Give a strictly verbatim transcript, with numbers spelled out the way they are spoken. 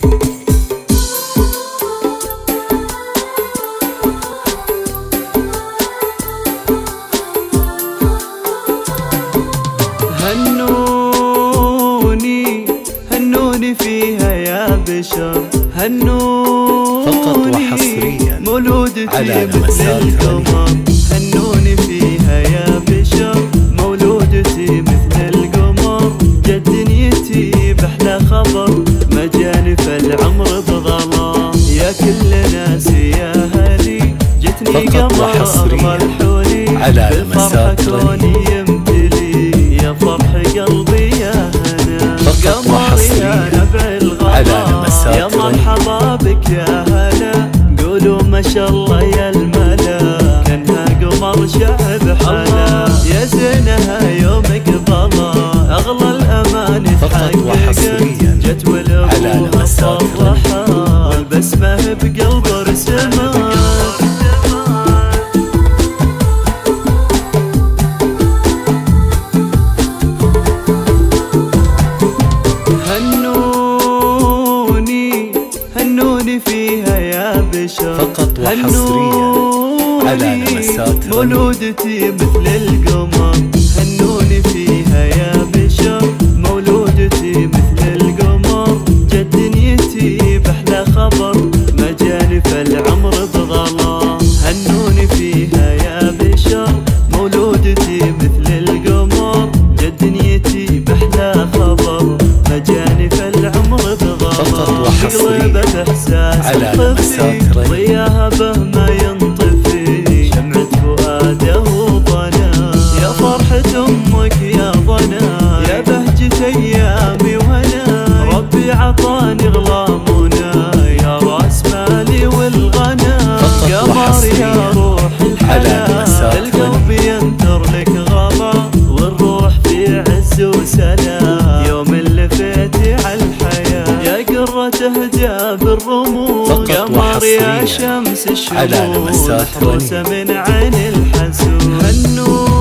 هنوني هنوني فيها يا بشر، هنوني فقط وحصريا مولودتي على مثل القمر، هنوني فيها يا بشر مولودتي مثل القمر، جت دنيتي بأحلى خبر ما جاني فالعمر بغلا، يا كل ناسي يا هلي جتني قمر مرحولي بالفرحة كوني يمتلي، يا فرح قلبي يا هنا قمر يا نبع الغلا، يا مرحبا بك يا هلا قولوا ما شاء الله يا الملا، كانها قمر شعب حلا، يا زينها يومك ضلا اغلى الاماني تحققت، جت والابوها صرحها والبسمه بقلب رسمها. هنوني فيها يا بشر فقط وحصريا على لمسات مولودتي مثل القمر، هنوني فيها يا بشر مولودتي مثل القمر، جت دنيتي بأحلى خبر ما جاني فالعمر بغلا، هنوني فيها يا بشر مولودتي مثل القمر، جت دنيتي بأحلى خبر ما جاني فالعمر بغلا، قلبت احساس الطفي ضياها به ما ينطفي، شمعة فؤاده وضنا يا فرحة امك يا ضنا، يا بهجة ايامي وهنا ربي عطاني غلامنا، يا راس مالي والغنى قمر يا روح الحلا، القلب ينثر لك غلا والروح في عز وسلام، يوم اللي فيتي على الحياة يا قرة تهدى بالرموش، قمر يا شمس الشموس محروسة من عين الحسود.